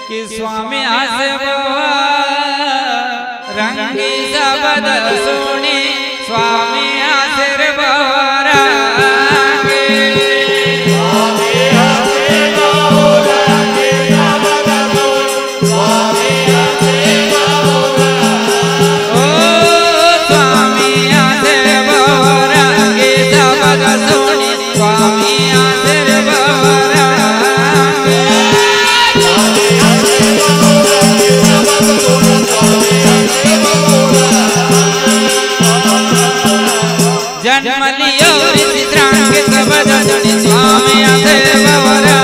कि स्वामी आसे रंगी शब्द सुनी स्वामी आसिर जन्म लियो ऋषित्राण के शब्द सुनी स्वामी आसे बवरा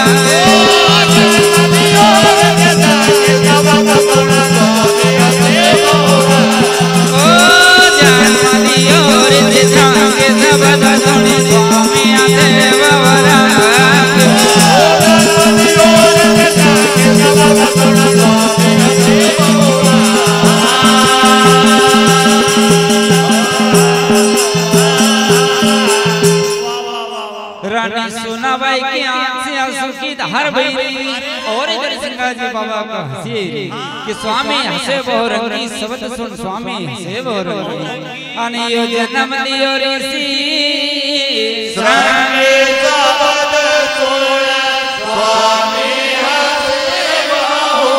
रानी सुनाबाई की आंख से आंसू की धार बही और इधर सिंगाजी बाबा का हंसी कि स्वामी हंसे बहु रंगी शब्द सुन स्वामी हंसे बहु रंगी अनियो जन्म लियो ऋषि रंगी शब्द सुन स्वामी हंसे बहु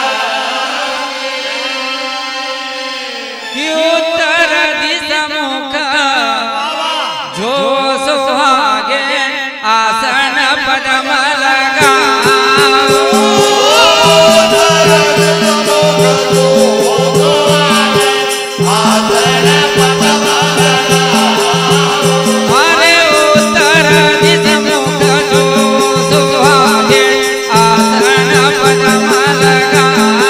रंगी उत्तर दिशा मुख जो सुहागे आसन पद्म लगा अरे उत्तर दिशा मुख जो सुहागे आसन पद्म लगा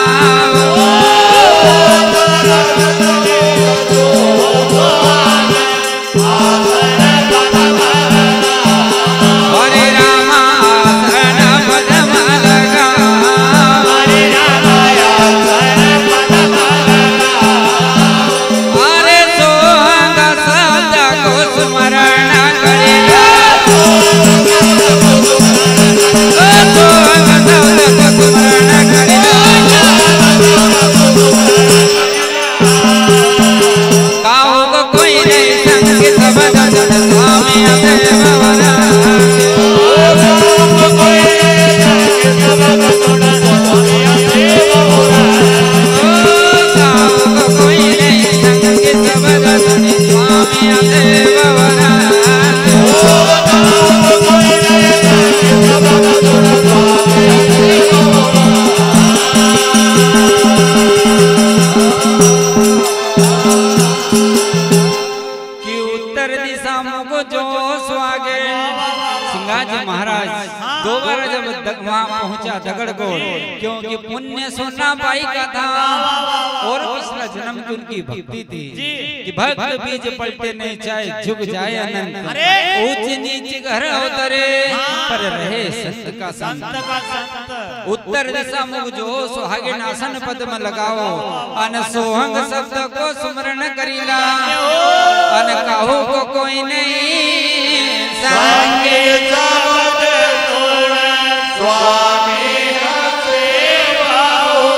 महाराज दोबारा जब वहाँ पहुँचा दगड़गोड़ क्योंकि पुण्य सोना बाई का था और पिछला जन्म की उनकी भक्ति थी कि भक्त बीज पलटे नहीं चाहे झुक जाए अनंत ऊंच नीच घर उतरे पर रहे संत का संत उत्तर दिशा मुख जो सुहागिन आसन पद्म लगाओ अन सोहंग शब्द को सुमरण करीला अन काहू को कोई नहीं संगे शब्द सुन स्वामी हंसे बहु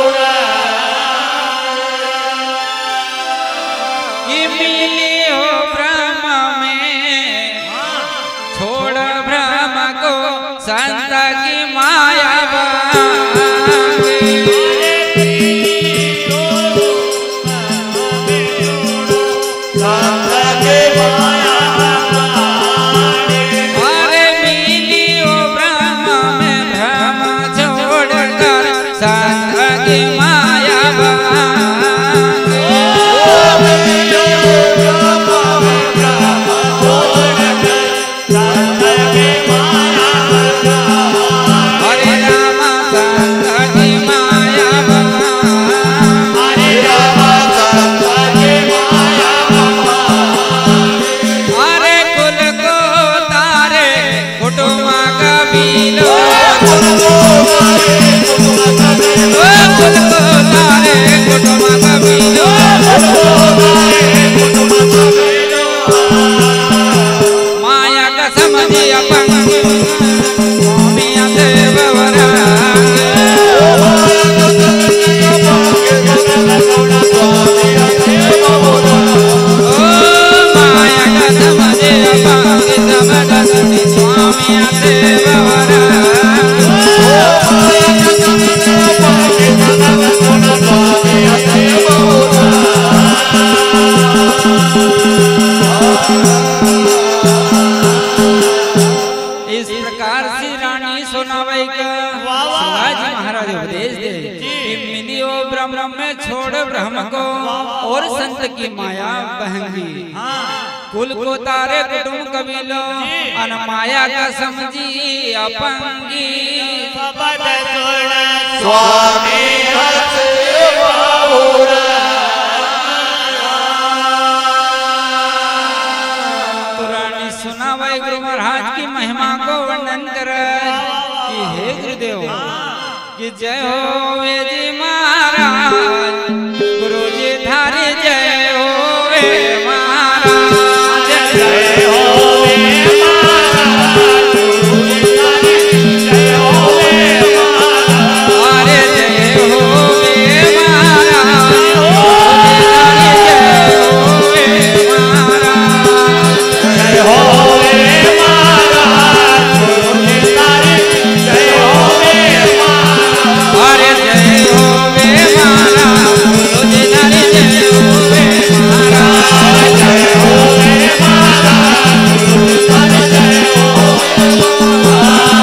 रंगी मिली हो ब्रह्म में छोड़ ब्रह्म को संत की माया ब्रह्म सुनावे शिवाजी महाराज उपदेश दे कि मिलियो ब्रह्म में छोड़ ब्रह्म को और संत की माया बहंगी कुल को तारे कुटुंब कबीलो अन माया का समझी अपंगी स्वामी पुरानी सुनावे गुरु महाराज की महिमा को वर्णन कर कि हे गुरुदेव कि जय हो वे जी महाराज गुरु जी धारी जय हो वे महाराज जय हो वे महाराज जय हो वे महाराज अरे जय हो वे महाराज जय हो वे महाराज जय हो वे महाराज अरे जय हो वे महाराज गुरु जी धारी जय हो वे महाराज जय हो वे महाराज जय हो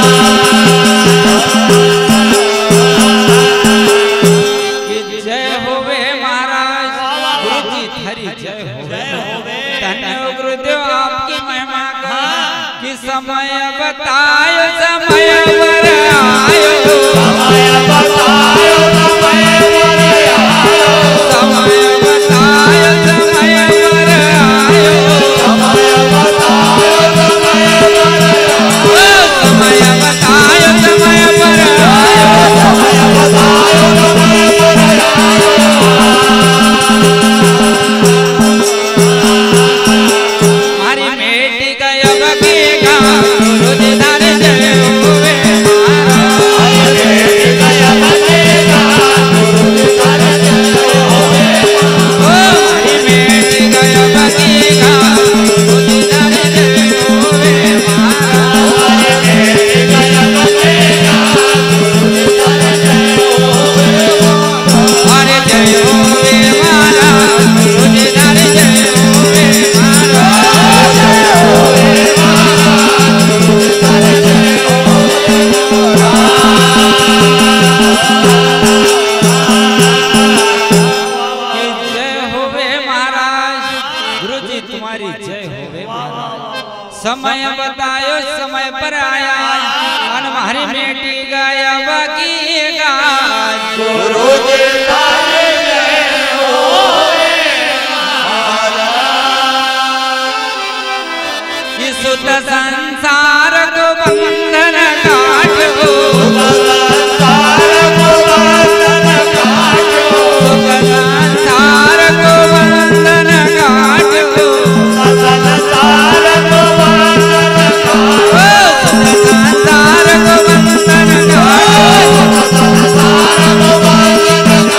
कि जय होवे महाराज गुरु जी थारी जय होवे धन्य हो गुरुदेव आपकी महिमा का कि समय बतायो समय पर आयो समय बतायो समय पर आयो समय बतायो समय पर आयो समय बतायो समय पर आयो समय बतायो समय पर आयो समय बतायो समय पर मारी बेटी गया बगेगा गुरु जी धारे जय होवे महाराज गया बनेगा गुरु जी धारे जय होवे मारी बेटी गया बगेगा गुरु जी धारे जय होवे महाराज गया बनेगा गुरु जी धारे जय होवे अरे जय होवे महाराज गुरु जी धारे जय होवे महाराज कि जय होवे महाराज गुरु जी तुम्हारी जय होवे महाराज समय बतायो समय पर आया अन हमारी बेटी गाया बगेगा गुरु जी धारे जय होवे कि सुत संसार को बंधन काटो संसार को बंधन काटो सुत संसार को बंधन काटो संसार को बंधन काटो सुत संसार को बंधन काटो संसार को बंधन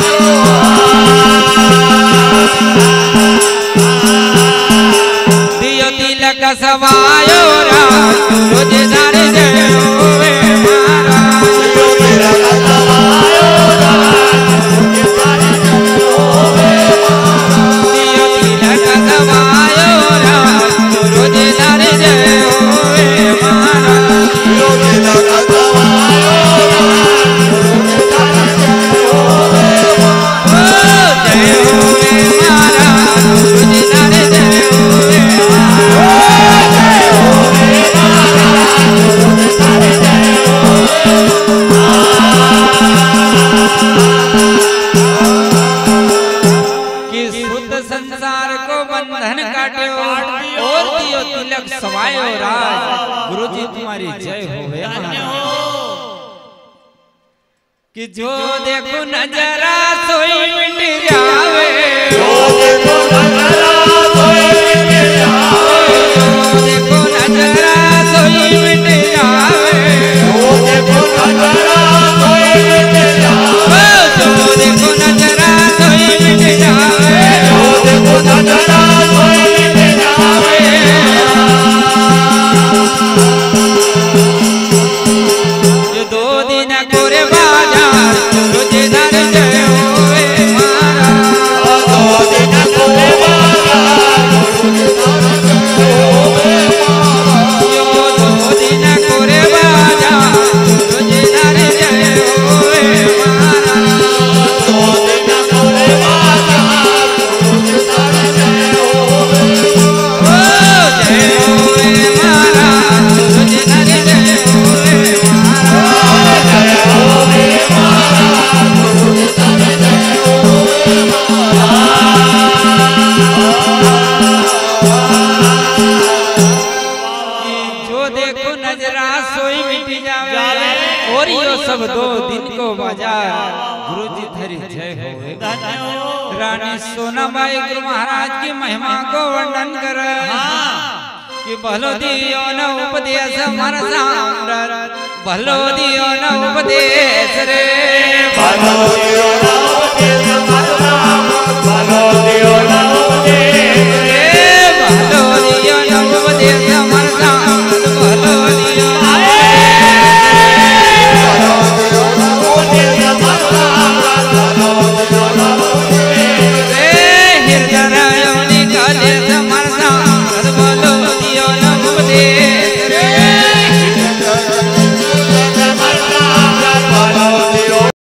दियो तिलक सवायो राज गुरु जी धारे जय होवे महाराज जो मेरा गवायो गुरु धारे जय होवे दियो तिलक सवायो राज गुरु जी धारे जय होवे महाराज जो मेरा गवायो गुरु धारे जय होवे जय होवे महाराज गुरु जी धारे जय होवे जय होवे महाराज गुरु धारे जय कि शुद्ध संसार को बंधन काट्यो और दियो तिलक सवायो राज गुरु जी तुम्हारी जय होवे महाराज कि जो देखो नजरा सोई मिट जावे जो देखो नजरा कोई मिट जावे जो देखो नजरा सोई मिट जावे जो देखो नजरा कोई मिट जावे जो देखो नजरा सोई मिट जावे जो देखो नजरा कोई मिट जावे ये दो दिन कोरे बाजार गुरु जी धारे जय होवे महाराज दो दिन कोरे और यो सब 2 दिन को बाजार गुरु जी धरी जय हो। रानी सोनाबाई गुरु महाराज की महिमा को वर्णन कर कि भलो दियो न उपदेश मन साम्राट, भलो दियो न उपदेश रे, भलो दियो न उपदेश मन